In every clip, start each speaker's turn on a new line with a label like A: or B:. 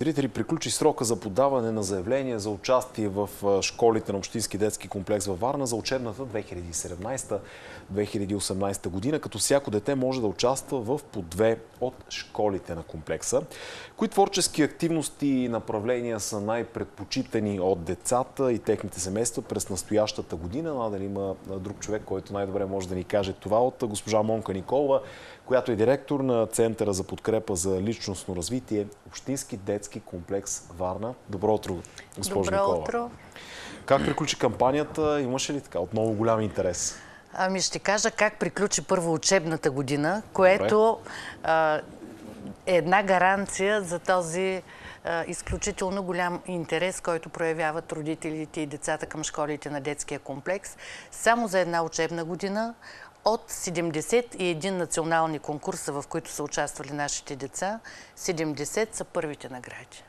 A: Зрители, приключи срока за подаване на заявление за участие в школите на Общински детски комплекс във Варна за учебната 2017-2018 година, като всяко дете може да участва в по 2 от школите на комплекса. Кои творчески активности и направления са най-предпочитани от децата и техните семейства през настоящата година? Дали има друг човек, който най-добре може да ни каже това, от госпожа Монка Николова, която е директор на Центъра за подкрепа за личностно развитие Общински детски комплекс Варна. Добро утро, госпожо Николова.
B: Добро утро.
A: Как приключи кампанията? Имаше ли така отново голям интерес?
B: Ами ще кажа как приключи първо учебната година, което е една гаранция за този изключително голям интерес, който проявяват родителите и децата към школите на детския комплекс. Само за една учебна година от 71 национални конкурса, в които са участвали нашите деца, 70 са първите награди.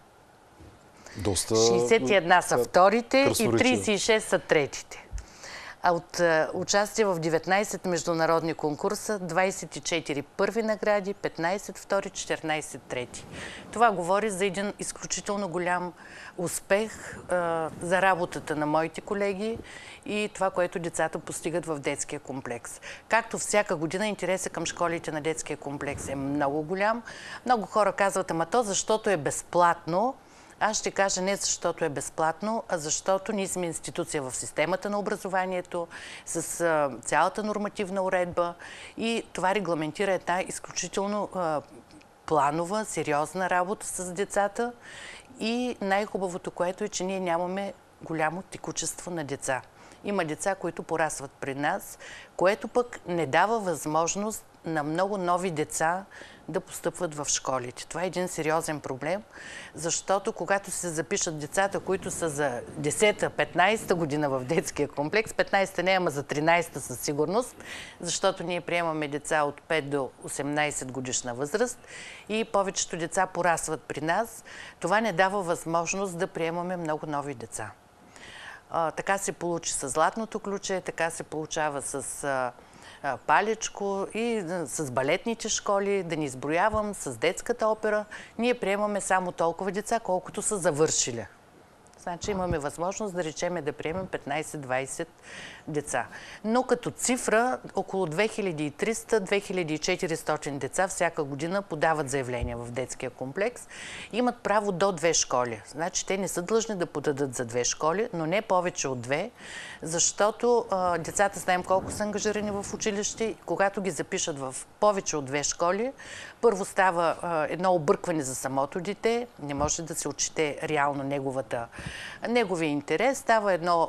B: 61 са вторите и 36 са третите. А от участие в 19 международни конкурса, 24 първи награди, 15 втори, 14 трети. Това говори за един изключително голям успех за работата на моите колеги и това, което децата постигат в детския комплекс. Както всяка година, интересът към школите на детския комплекс е много голям. Много хора казват, ама то защото е безплатно. Аз ще кажа не защото е безплатно, а защото ние сме институция в системата на образованието, с цялата нормативна уредба и това регламентира една изключително планова, сериозна работа с децата и най-хубавото, което е, че ние нямаме голямо текучество на деца. Има деца, които порастват при нас, което пък не дава възможност на много нови деца да постъпват в школите. Това е един сериозен проблем, защото когато се запишат децата, които са за 10-та, 15-та година в детския комплекс, 15-та не, ама за 13-та със сигурност, защото ние приемаме деца от 5 до 18 годишна възраст и повечето деца порастват при нас, това не дава възможност да приемаме много нови деца. Така се получи с Златното ключе, така се получава с Палечко и с балетните школи, да не изброявам, с детската опера. Ние приемаме само толкова деца, колкото са завършили. Значи имаме възможност да речеме да приемем 15-20 деца. Но като цифра около 2300-2400 деца всяка година подават заявления в детския комплекс. Имат право до 2 школи. Значи те не са длъжни да подадат за 2 школи, но не повече от 2, защото децата знаем колко са ангажирани в училище. Когато ги запишат в повече от 2 школи, първо става едно объркване за самото дете, не може да се отчете реално неговия интерес, става едно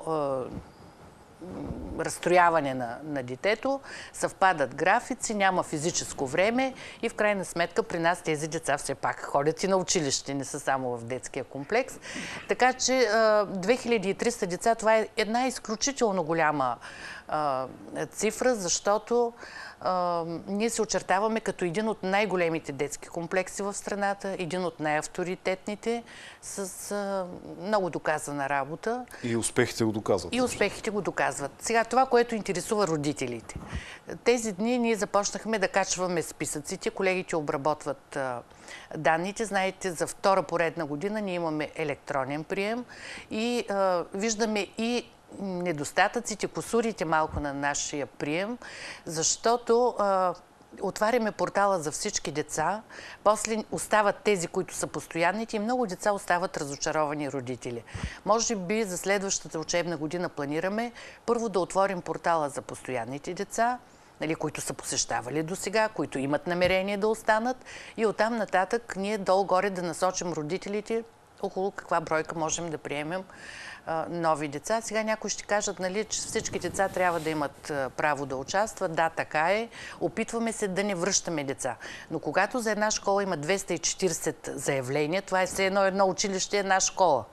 B: разстрояване на детето, съвпадат графици, няма физическо време и в крайна сметка при нас тези деца все пак ходят и на училище, не са само в детския комплекс. Така че 2300 деца, това е една изключително голяма цифра, защото ние се очертаваме като един от най-големите детски комплекси в страната, един от най-авторитетните, с много доказана работа.
A: И успехите го доказват.
B: И успехите го доказват. Сега това, което интересува родителите. Тези дни ние започнахме да качваме списъците, колегите обработват данните. Знаете, за втора поредна година ние имаме електронен прием и виждаме и недостатъците, кусурите малко на нашия прием, защото отваряме портала за всички деца, после остават тези, които са постоянните и много деца остават разочаровани родители. Може би за следващата учебна година планираме първо да отворим портала за постоянните деца, които са посещавали до сега, които имат намерение да останат и оттам нататък ние долу-горе да насочим родителите около каква бройка можем да приемем нови деца. Сега някои ще кажат, че всички деца трябва да имат право да участват. Да, така е. Опитваме се да не връщаме деца. Но когато за една школа има 240 заявления, това е все едно училище, една школа.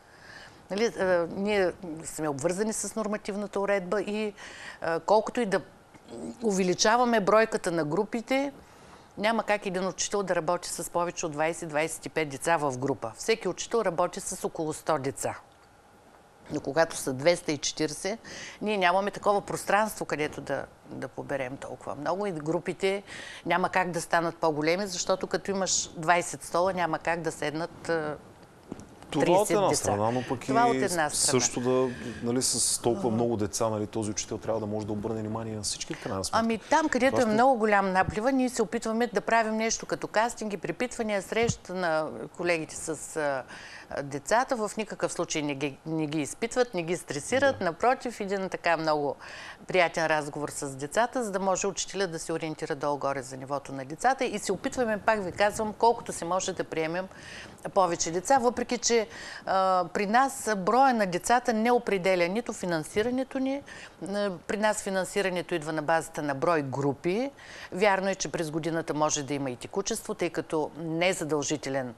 B: Ние сме обвързани с нормативната уредба и колкото и да увеличаваме бройката на групите, няма как един учител да работи с повече от 20-25 деца в група. Всеки учител работи с около 100 деца. Но когато са 240, ние нямаме такова пространство, където да поберем толкова много. И групите няма как да станат по-големи, защото като имаш 20 стола, няма как да седнат 30
A: това от една
B: деца.
A: страна, но пък
B: това
A: и
B: от една страна.
A: също да, нали, с толкова много деца, нали, този учител трябва да може да обърне внимание на всички в крайна сметка.
B: Ами там, където е много голям наплива, ние се опитваме да правим нещо като кастинги, препитвания, среща на колегите с децата. В никакъв случай не ги изпитват, не ги стресират. Напротив, един така много приятен разговор с децата, за да може учителя да се ориентира долу-горе за нивото на децата. И се опитваме, пак ви казвам, колкото се може да приемем повече деца, въпреки че при нас броя на децата не определя нито финансирането ни. При нас финансирането идва на базата на брой групи. Вярно е, че през годината може да има и текучество, тъй като не е задължителен,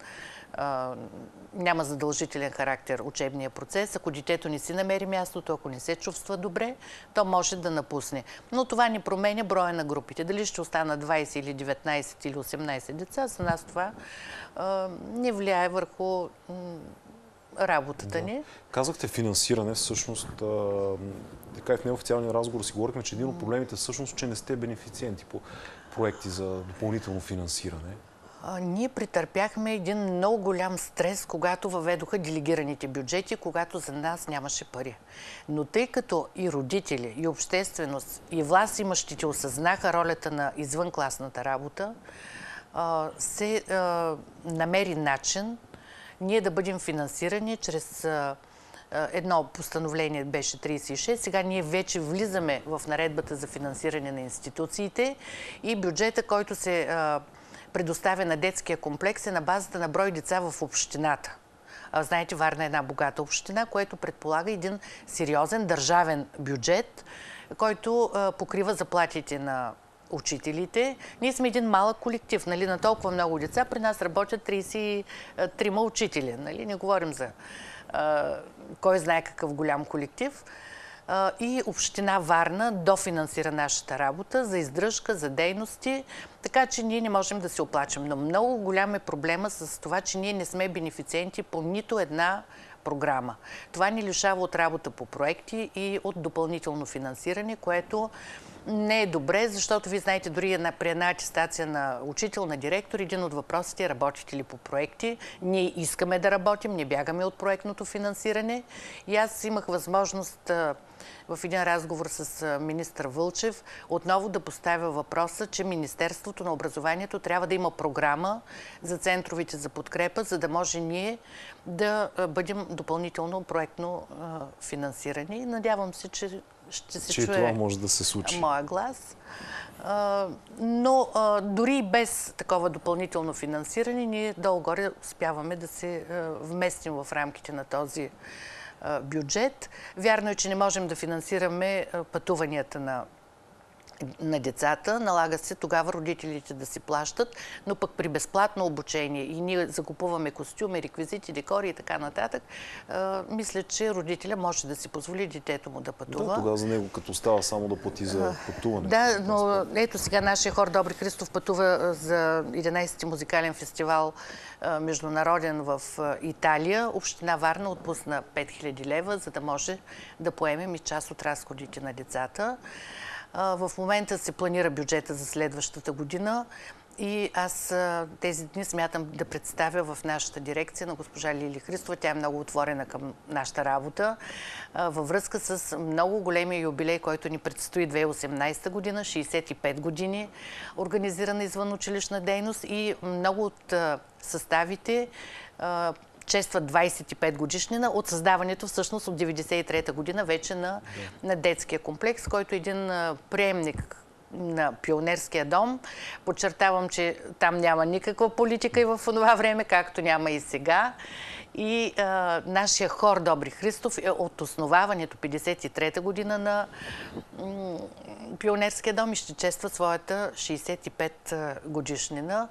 B: няма задължителен характер учебния процес. Ако детето не си намери мястото, ако не се чувства добре, то може да напусне. Но това не променя броя на групите. Дали ще останат 20 или 19 или 18 деца, за нас това не влияе върху работата ни.
A: Казахте финансиране, всъщност, така и в неофициалния разговор си говорихме, че един от проблемите всъщност, че не сте бенефициенти по проекти за допълнително финансиране.
B: Ние претърпяхме един много голям стрес, когато въведоха делегираните бюджети, когато за нас нямаше пари. Но тъй като и родители, и общественост, и власт имащите осъзнаха ролята на извънкласната работа, се намери начин ние да бъдем финансирани чрез едно постановление беше 36. Сега ние вече влизаме в наредбата за финансиране на институциите и бюджета, който се предоставя на детския комплекс, е на базата на брой деца в общината. Знаете, Варна е една богата община, което предполага един сериозен държавен бюджет, който покрива заплатите на учителите. Ние сме един малък колектив, нали, на толкова много деца. При нас работят 33 учители. Нали? Не говорим за кой знае какъв голям колектив. И община Варна дофинансира нашата работа за издръжка, за дейности, така че ние не можем да се оплачем. Но много голям е проблема с това, че ние не сме бенефициенти по нито една програма. Това ни лишава от работа по проекти и от допълнително финансиране, което не е добре, защото вие знаете, дори при една атестация на учител, на директор, един от въпросите е: работите ли по проекти? Ние искаме да работим, не бягаме от проектното финансиране. И аз имах възможност в един разговор с министър Вълчев отново да поставя въпроса, че Министерството на образованието трябва да има програма за центровете за подкрепа, за да може ние да бъдем допълнително проектно финансирани. Надявам се, че ще се чуе
A: това може да се случи.
B: Моя глас. Но дори и без такова допълнително финансиране, ние долу-горе успяваме да се вместим в рамките на този бюджет. Вярно е, че не можем да финансираме пътуванията на децата. Налага се тогава родителите да си плащат, но пък при безплатно обучение и ние закупуваме костюми, реквизити, декори и така нататък, мисля, че родителя може да си позволи детето му да пътува.
A: Да, тогава за него като става само да плати за пътуване.
B: Да, но ето сега нашия хор Добри Христов пътува за 11-ти музикален фестивал международен в Италия. Община Варна отпусна 5000 лева, за да може да поемем и част от разходите на децата. В момента се планира бюджета за следващата година и аз тези дни смятам да представя в нашата дирекция на госпожа Лили Христова. Тя е много отворена към нашата работа във връзка с много големия юбилей, който ни предстои 2018 година, 65 години организирана извънучилищна дейност и много от съставите честват 25 годишнина от създаването всъщност от 1993 година вече на детския комплекс, който е един приемник на Пионерския дом. Подчертавам, че там няма никаква политика и в това време, както няма и сега. И нашия хор Добри Христов е от основаването 1953 година на Пионерския дом и ще чества своята 65 годишнина.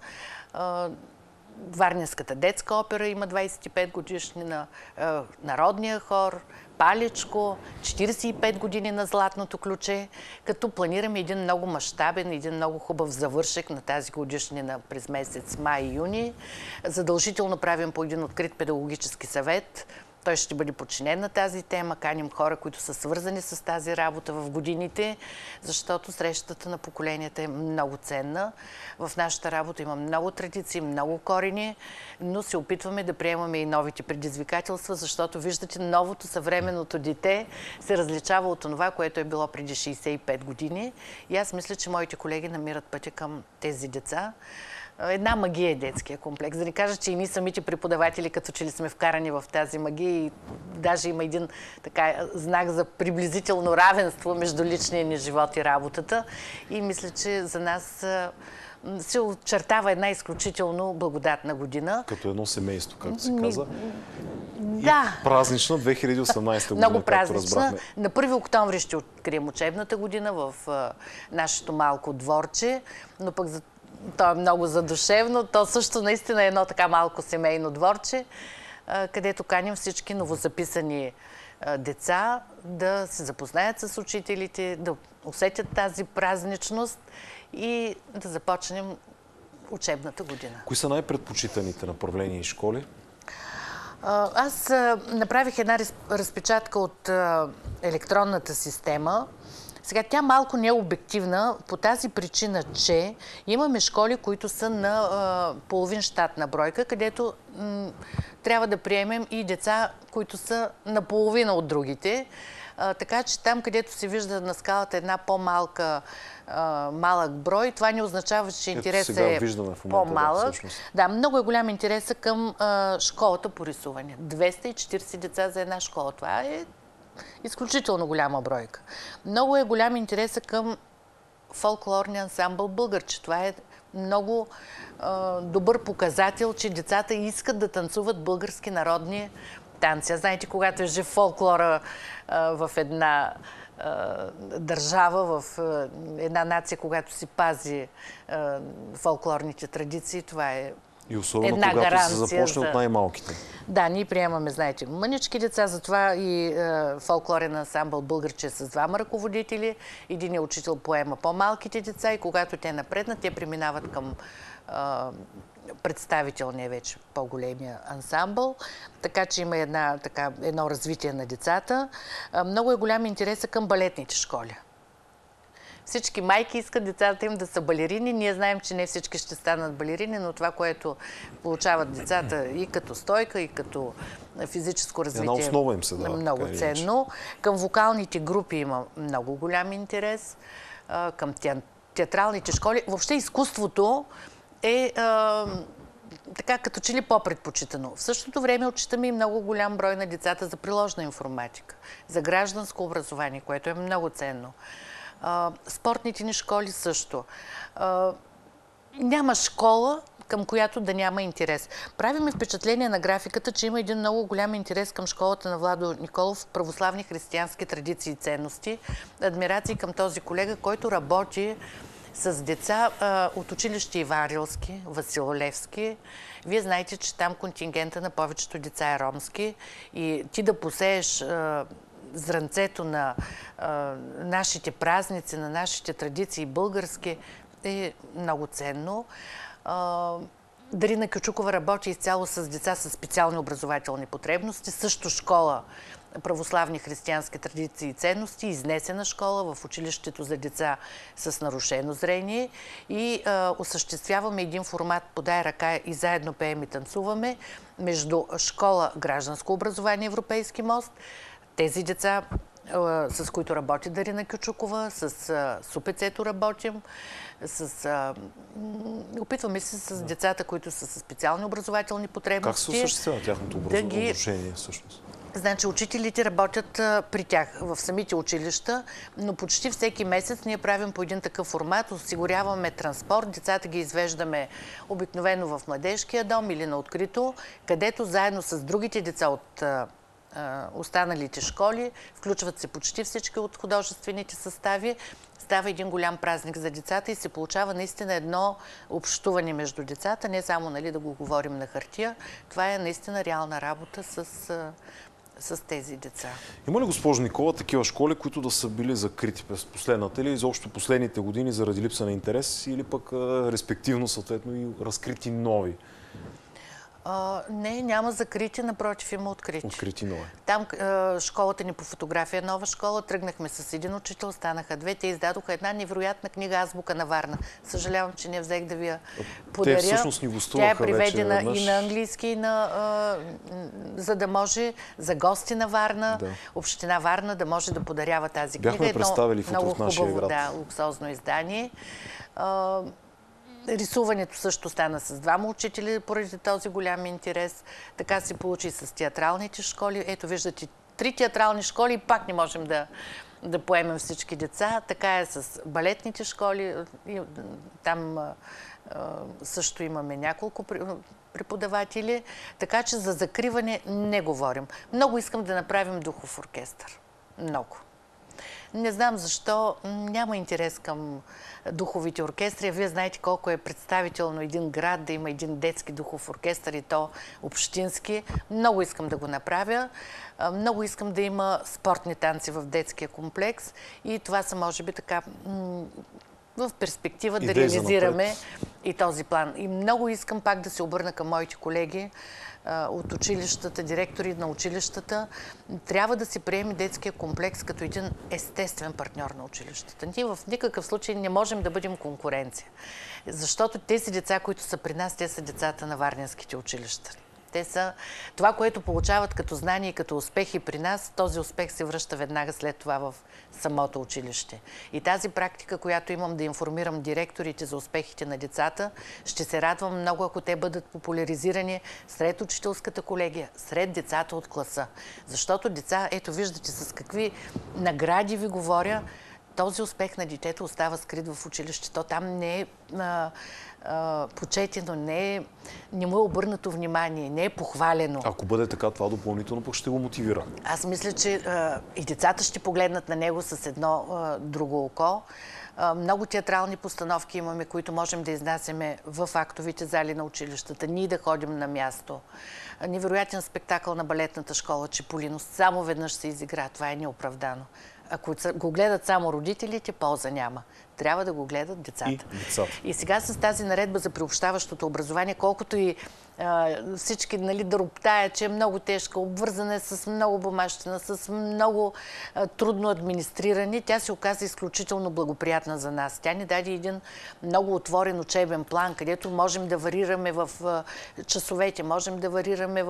B: Варненската детска опера има 25 годишнина, Народния хор, Паличко, 45 години на Златното ключе, като планираме един много мащабен, един много хубав завършек на тази годишнина през месец май и юни. Задължително правим по един открит педагогически съвет Той ще бъде подчинен на тази тема. Каним хора, които са свързани с тази работа в годините, защото срещата на поколенията е много ценна. В нашата работа има много традиции, много корени, но се опитваме да приемаме и новите предизвикателства, защото виждате, новото съвременното дете се различава от това, което е било преди 65 години. И аз мисля, че моите колеги намират пътя към тези деца. Една магия е детския комплекс. Да не кажа, че и ние самите преподаватели, като че ли сме вкарани в тази магия, и даже има един знак за приблизително равенство между личния ни живот и работата. И мисля, че за нас се очертава една изключително благодатна година.
A: Като едно семейство, както се каза.
B: Да.
A: И празнична 2018 година,
B: много празнична.
A: Разбрахме.
B: На 1 октомври ще открием учебната година в нашето малко дворче, но пък то е много задушевно. То също наистина е едно така малко семейно дворче, където каним всички новозаписани деца да се запознаят с учителите, да усетят тази празничност и да започнем учебната година.
A: Кои са най-предпочитаните направления и школи?
B: Аз направих една разпечатка от електронната система. Сега, тя малко не е обективна по тази причина, че имаме школи, които са на половин щатна бройка, където трябва да приемем и деца, които са наполовина от другите. Така че там, където се вижда на скалата една малък брой, това не означава, че интересът е по-малък. Да, много е голям интерес към школата по рисуване. 240 деца за една школа. Това е изключително голяма бройка. Много е голям интерес към фолклорния ансамбъл Българче. Това е много добър показател, че децата искат да танцуват български народни танци. Знаете, когато е жив фолклора в една държава, в една нация, когато си пази фолклорните традиции, това е
A: и особено когато се започне от най-малките.
B: Да, ние приемаме, знаете, мънички деца, затова и фолклорен ансамбъл Българче с 2 ръководители. Един учител поема по-малките деца и когато те напреднат, те преминават към представителния вече по-големия ансамбъл. Така че има едно развитие на децата. Много е голям интерес към балетните школи. Всички майки искат децата им да са балерини. Ние знаем, че не всички ще станат балерини, но това, което получават децата и като стойка, и като физическо развитие,
A: основа им се дава,
B: много ценно. Към вокалните групи има много голям интерес. Към театралните школи. Въобще изкуството е така като че ли по-предпочитано. В същото време отчитаме и много голям брой на децата за приложна информатика, за гражданско образование, което е много ценно. Спортните ни школи също. Няма школа, към която да няма интерес. Правиме впечатление на графиката, че има един много голям интерес към школата на Владо Николов, православни християнски традиции и ценности. Адмирации към този колега, който работи с деца от училище Иван Рилски, Васил Левски. Вие знаете, че там контингента на повечето деца е ромски и ти да посееш зранцето на нашите празници, на нашите традиции български е много ценно. Дарина Кючукова работи изцяло с деца с специални образователни потребности. Също школа православни християнски традиции и ценности, изнесена школа в училището за деца с нарушено зрение и осъществяваме един формат "Подай ръка и заедно пеем и танцуваме" между школа гражданско образование Европейски мост, тези деца, с които работи Дарина Кючукова, с СУПЦ-то работим, опитваме се с децата, които са с специални образователни потребности.
A: Как се осъществява тяхното обучение всъщност?
B: Значи, учителите работят при тях в самите училища, но почти всеки месец ние правим по един такъв формат, осигуряваме транспорт, децата ги извеждаме обикновено в младежкия дом или на открито, където заедно с другите деца от останалите школи, включват се почти всички от художествените състави, става един голям празник за децата и се получава наистина едно общуване между децата, не само да го говорим на хартия. Това е наистина реална работа с тези деца.
A: Има ли, госпожо Никола, такива школи, които да са били закрити през последната или изобщо последните години заради липса на интерес или пък респективно съответно и разкрити нови?
B: Не, няма закрити, напротив има открити.
A: Открити нови.
B: Там школата ни по фотография е нова школа. Тръгнахме с един учител, станаха две. Те издадоха една невероятна книга Азбука на Варна. Съжалявам, че не взех да ви я подаря.
A: Те всъщност ни гостуваха.
B: Тя е преведена и на английски, и за да може за гости на Варна, община Варна, да може да подарява тази книга.
A: Бяхме представили фото в нашия град.
B: Да, луксозно издание. Рисуването също стана с двама учители поради този голям интерес. Така се получи с театралните школи. Ето виждате 3 театрални школи и пак не можем да поемем всички деца. Така е с балетните школи. Там също имаме няколко преподаватели. Така че за закриване не говорим. Много искам да направим духов оркестър. Много. Не знам защо няма интерес към духовите оркестри. Вие знаете колко е представително един град да има един детски духов оркестър и то общински. Много искам да го направя. Много искам да има спортни танци в детския комплекс и това са, може би, така в перспектива да реализираме и този план. И много искам пак да се обърна към моите колеги от училищата, директори на училищата. Трябва да се приеме детския комплекс като един естествен партньор на училищата. Ние в никакъв случай не можем да бъдем конкуренция. Защото тези деца, които са при нас, те са децата на варненските училища. Те са това, което получават като знание и като успехи при нас, този успех се връща веднага след това в самото училище. И тази практика, която имам да информирам директорите за успехите на децата, ще се радвам много, ако те бъдат популяризирани сред учителската колегия, сред децата от класа. Защото деца, ето виждате с какви награди ви говоря, този успех на детето остава скрит в училището. Там не е почетено, не му е обърнато внимание, не е похвалено.
A: Ако бъде така, това допълнително пък ще го мотивира.
B: Аз мисля, че и децата ще погледнат на него с едно друго око. Много театрални постановки имаме, които можем да изнасяме в актовите зали на училищата, ние да ходим на място. Невероятен спектакъл на балетната школа Чиполино само веднъж се изигра. Това е неоправдано. Ако го гледат само родителите, полза няма. Трябва да го гледат децата. И сега с тази наредба за приобщаващото образование, колкото и всички да роптаят, че е много тежка, обвързана с много бумащина, с много трудно администриране, тя се оказа изключително благоприятна за нас. Тя ни даде един много отворен учебен план, където можем да варираме в часовете, можем да варираме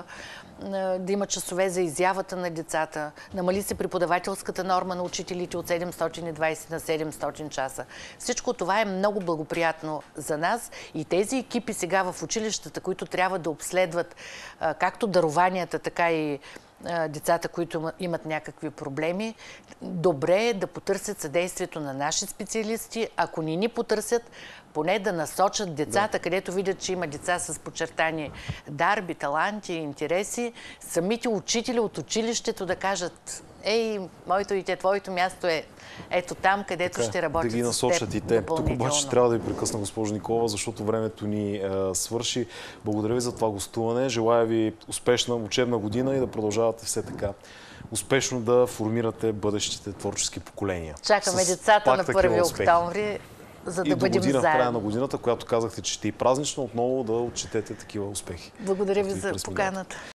B: да има часове за изявата на децата. Намали се преподавателската норма на учителите от 720 на 700 часа. Всичко това е много благоприятно за нас и тези екипи сега в училищата, които трябва да обследват както дарованията, така и децата, които имат някакви проблеми, добре е да потърсят съдействието на наши специалисти. Ако не ни потърсят, поне да насочат децата, където видят, че има деца с подчертани дарби, таланти, интереси, самите учители от училището да кажат: ей, моето дете, твоето място е ето там, където ще работят с теб.
A: Да ги насочат и те. Тук обаче трябва да ви прекъсна, госпожо Николова, защото времето ни свърши. Благодаря ви за това гостуване. Желая ви успешна учебна година и да продължавате все така успешно да формирате бъдещите творчески поколения.
B: Чакаме децата на 1 октомври, за да бъдем заедно.
A: И до година, в края на годината, която казахте, че ще и празнично, отново да отчетете такива успехи.
B: Благодаря ви за поканата.